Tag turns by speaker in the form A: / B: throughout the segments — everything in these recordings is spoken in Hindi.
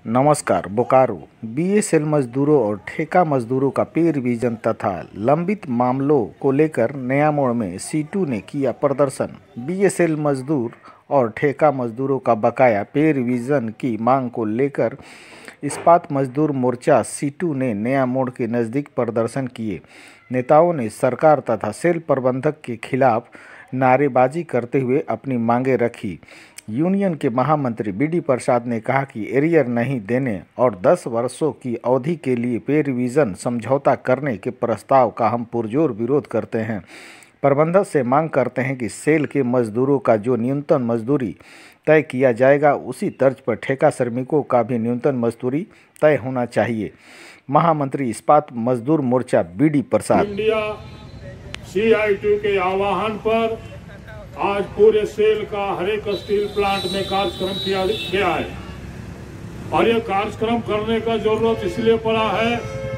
A: नमस्कार। बोकारो बीएसएल मजदूरों और ठेका मजदूरों का पे रिवीजन तथा लंबित मामलों को लेकर नया मोड़ में सीटू ने किया प्रदर्शन। बीएसएल मजदूर और ठेका मजदूरों का बकाया पे रिवीजन की मांग को लेकर इस्पात मजदूर मोर्चा सीटू ने नया मोड़ के नज़दीक प्रदर्शन किए। नेताओं ने सरकार तथा सेल प्रबंधक के खिलाफ नारेबाजी करते हुए अपनी मांगें रखी। यूनियन के महामंत्री बीडी प्रसाद ने कहा कि एरियर नहीं देने और 10 वर्षों की अवधि के लिए पे रिवीजन समझौता करने के प्रस्ताव का हम पुरजोर विरोध करते हैं। प्रबंधक से मांग करते हैं कि सेल के मजदूरों का जो न्यूनतम मजदूरी तय किया जाएगा उसी तर्ज पर ठेका श्रमिकों का भी न्यूनतम मजदूरी तय होना चाहिए। महामंत्री इस्पात मजदूर मोर्चा बीडी प्रसाद।
B: इंडिया CITU के आह्वान पर आज पूरे सेल का हर एक स्टील प्लांट में कार्यक्रम किया गया है और ये कार्यक्रम करने का जरूरत इसलिए पड़ा है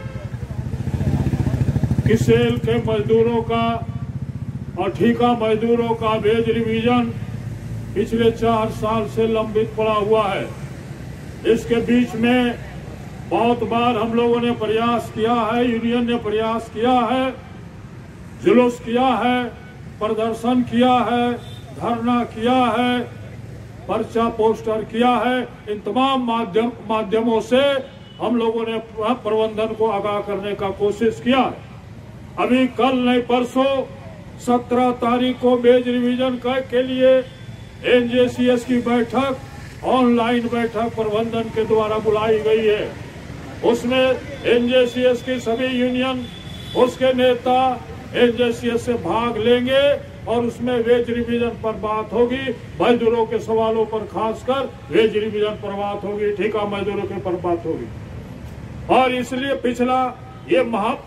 B: कि सेल के मजदूरों का और ठेका मजदूरों का वेज रिवीजन पिछले 4 साल से लंबित पड़ा हुआ है। इसके बीच में बहुत बार हम लोगों ने प्रयास किया है, यूनियन ने प्रयास किया है, जुलूस किया है, प्रदर्शन किया है, धरना किया है, पर्चा पोस्टर किया है। इन तमाम माध्यमों से हम लोगों ने प्रबंधन को आगाह करने का कोशिश किया। अभी कल नहीं परसों 17 तारीख को वेज रिवीजन के लिए NJCS की बैठक, ऑनलाइन बैठक प्रबंधन के द्वारा बुलाई गई है। उसमें NJCS की सभी यूनियन, उसके नेता NJCS से भाग लेंगे और उसमें वेज रिवीजन पर बात होगी। मजदूरों के सवालों पर खासकर वेज रिवीजन पर बात होगी, ठेका मजदूरों के पर बात होगी। और इसलिए पिछला ये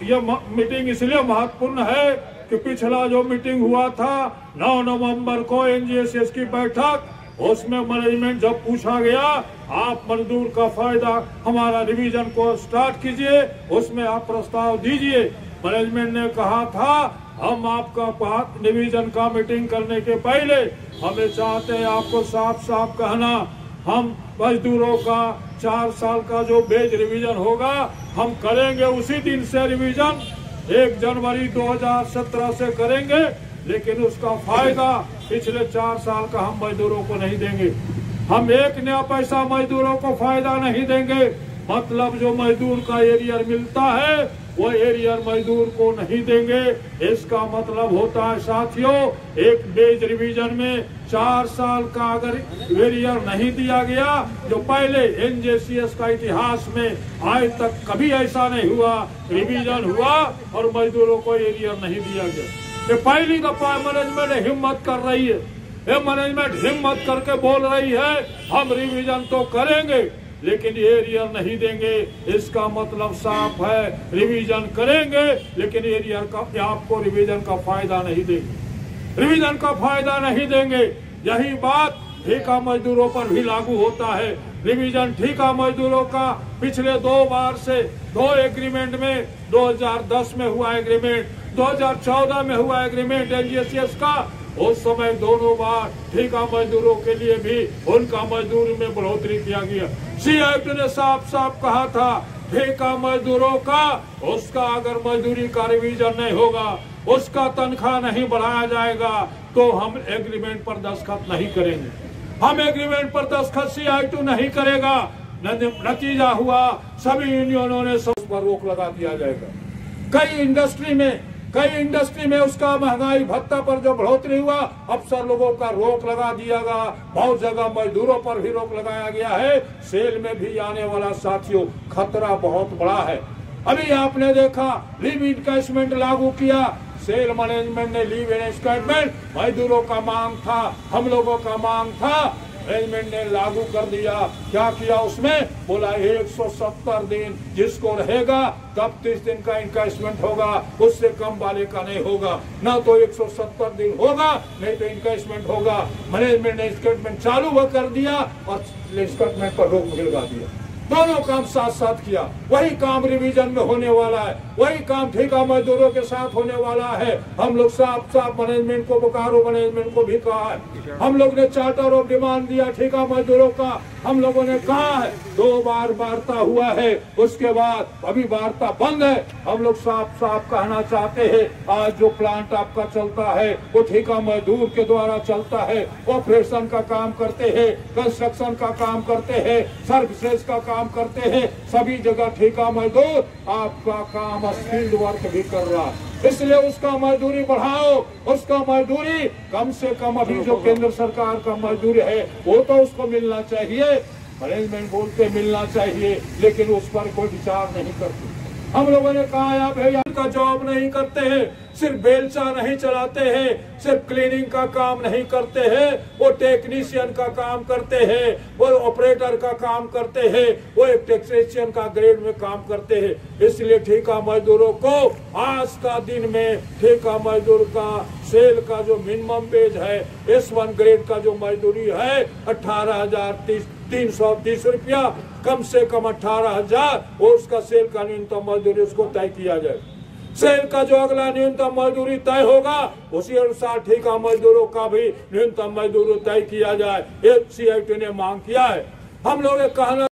B: मीटिंग इसलिए महत्वपूर्ण है कि पिछला जो मीटिंग हुआ था 9 नवंबर को NJCS की बैठक, उसमें मैनेजमेंट जब पूछा गया आप मजदूर का फायदा हमारा रिवीजन को स्टार्ट कीजिए, उसमें आप प्रस्ताव दीजिए। मैनेजमेंट ने कहा था हम आपका बात रिवीजन का मीटिंग करने के पहले हमें चाहते हैं आपको साफ साफ कहना, हम मजदूरों का 4 साल का जो वेज रिवीजन होगा हम करेंगे उसी दिन से रिवीजन 1 जनवरी 2017 से करेंगे, लेकिन उसका फायदा पिछले 4 साल का हम मजदूरों को नहीं देंगे। हम 1 नया पैसा मजदूरों को फायदा नहीं देंगे। मतलब जो मजदूर का एरियर मिलता है वो एरियर मजदूर को नहीं देंगे। इसका मतलब होता है साथियों, एक वेज रिवीजन में 4 साल का अगर एरियर नहीं दिया गया, जो पहले NJCS का इतिहास में आज तक कभी ऐसा नहीं हुआ, रिवीजन हुआ और मजदूरों को एरियर नहीं दिया गया। ये पहली दफा मैनेजमेंट हिम्मत कर रही है। ये मैनेजमेंट हिम्मत करके बोल रही है हम रिवीजन तो करेंगे लेकिन एरियर नहीं देंगे। इसका मतलब साफ है, रिवीजन करेंगे लेकिन एरियर का आपको रिवीजन का फायदा नहीं देंगे, रिवीजन का फायदा नहीं देंगे। यही बात ठेका मजदूरों पर भी लागू होता है। रिवीजन ठेका मजदूरों का पिछले 2 बार से 2 एग्रीमेंट में 2010 में हुआ एग्रीमेंट, 2014 में हुआ एग्रीमेंट NJCS का, उस समय दोनों बार ठेका मजदूरों के लिए भी उनका मजदूरी में बढ़ोतरी किया गया। CITU ने साफ साफ कहा था ठेका मजदूरों का उसका अगर मजदूरी का रिवीजन नहीं होगा, उसका तनख्वाह नहीं बढ़ाया जाएगा तो हम एग्रीमेंट पर दस्तखत नहीं करेंगे। हम एग्रीमेंट पर दस्तखत CITU नहीं करेगा। नतीजा हुआ सभी यूनियनों ने सब पर रोक लगा दिया जाएगा। कई इंडस्ट्री में उसका महंगाई भत्ता पर जो बढ़ोतरी हुआ, अफसर लोगों का रोक लगा दिया गया। बहुत जगह मजदूरों पर भी रोक लगाया गया है। सेल में भी आने वाला साथियों खतरा बहुत बड़ा है। अभी आपने देखा लीव इनकैशमेंट लागू किया, सेल मैनेजमेंट ने लीव इनकैशमेंट मजदूरों का मांग था, हम लोगों का मांग था, मैनेजमेंट ने लागू कर दिया। क्या किया उसमें? बोला 170 दिन जिसको रहेगा तब 30 दिन का इनकैशमेंट होगा, उससे कम वाले का नहीं होगा। ना तो 170 दिन होगा नहीं तो इनकैशमेंट होगा। मैनेजमेंट ने इनकैशमेंट चालू कर दिया और इनकैशमेंट पर रोक लगा दिया। दोनों काम साथ साथ किया। वही काम रिवीजन में होने वाला है, वही काम ठेका मजदूरों के साथ होने वाला है। हम लोग साफ साफ मैनेजमेंट को, बोकारो मैनेजमेंट को भी कहा है। हम लोग ने चार्टर ऑफ डिमांड दिया ठेका मजदूरों का। हम लोगों ने कहा है 2 बार वार्ता हुआ है, उसके बाद अभी वार्ता बंद है। हम लोग साफ साफ कहना चाहते हैं, आज जो प्लांट आपका चलता है वो ठेका मजदूर के द्वारा चलता है। ऑपरेशन का काम करते हैं, कंस्ट्रक्शन का काम करते हैं, सर्विसेज का काम करते हैं, सभी जगह ठेका मजदूर आपका काम स्किल्ड वर्क भी कर रहा है। इसलिए उसका मजदूरी बढ़ाओ, उसका मजदूरी कम से कम अभी जो केंद्र सरकार का मजदूरी है वो तो उसको मिलना चाहिए। मैनेजमेंट बोलते मिलना चाहिए, लेकिन उस पर कोई विचार नहीं करती। हम लोगों ने कहा है भैया का जॉब नहीं करते हैं, सिर्फ बेलचा नहीं चलाते हैं, सिर्फ क्लीनिंग का काम नहीं करते हैं, वो टेक्नीशियन का काम करते हैं, वो ऑपरेटर का काम करते हैं, वो एक टेक्नीशियन का ग्रेड में काम करते हैं। इसलिए ठेका मजदूरों को आज का दिन में ठेका मजदूर का सेल का जो मिनिमम वेज है, S1 ग्रेड का जो मजदूरी है 18,330 रुपया, कम से कम 18,000 और उसका सेल का न्यूनतम मजदूरी उसको तय किया जाए। सेल का जो अगला न्यूनतम मजदूरी तय होगा उसी अनुसार ठेका मजदूरों का भी न्यूनतम मजदूरी तय किया जाए। CIT ने मांग किया है। हम लोग कहना